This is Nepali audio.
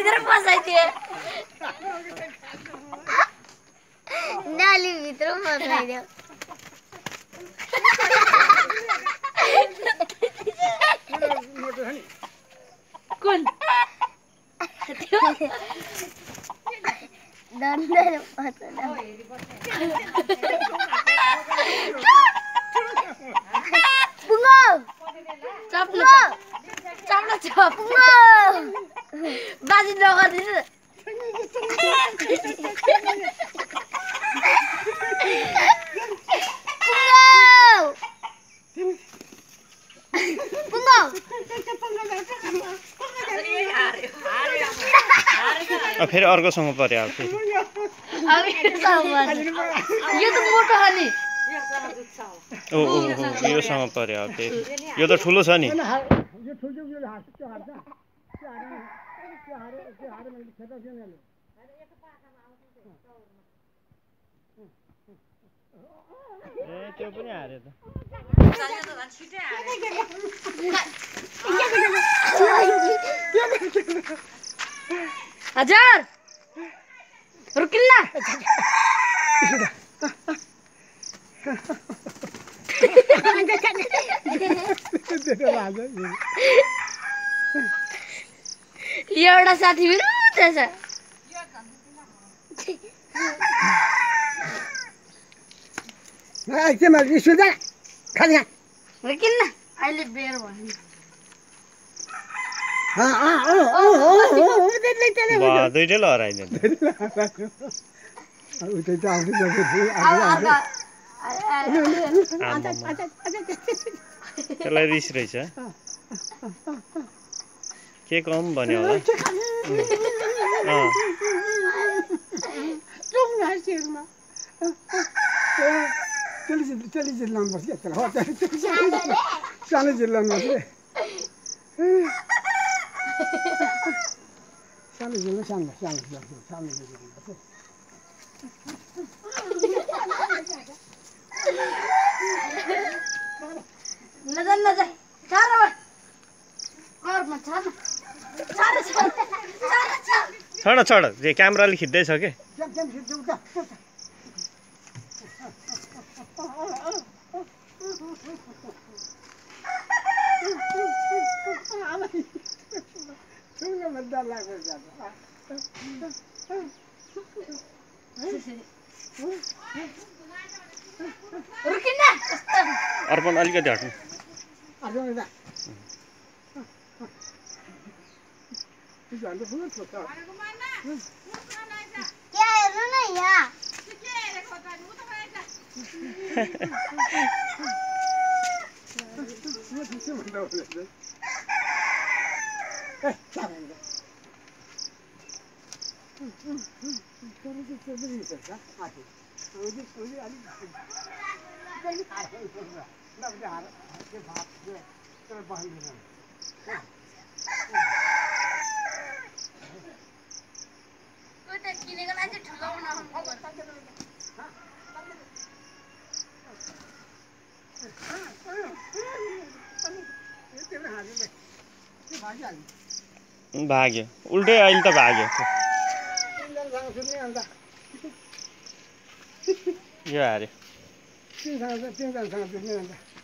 भित्र फसाइदिए नाली भित्र फसाइदियो कुन दन्दर फसाइदियो बुङो चप्लो चप्लो चप्लो बाजी नगर्दिनु फेरि अर्कोसँग पर्यो अब यो त मोटो हो नि ओ योसँग पर्यो अब फेरि यो त ठुलो छ नि ए त्यो पनि हार्यो त हजार रुकिल्ला एउटा साथी विरुद्ध छ रुकिल्ला अहिले बेर भयो दुइटैले हराइदियो त्यसलाई रिस रहेछ के कम भन्यो होला छोड छोड क्यामेराले खिच्दैछ के अर्पण अलिकति हट्नु भाग्यो उल्टै अहिले त भाग्यो यो हार्यो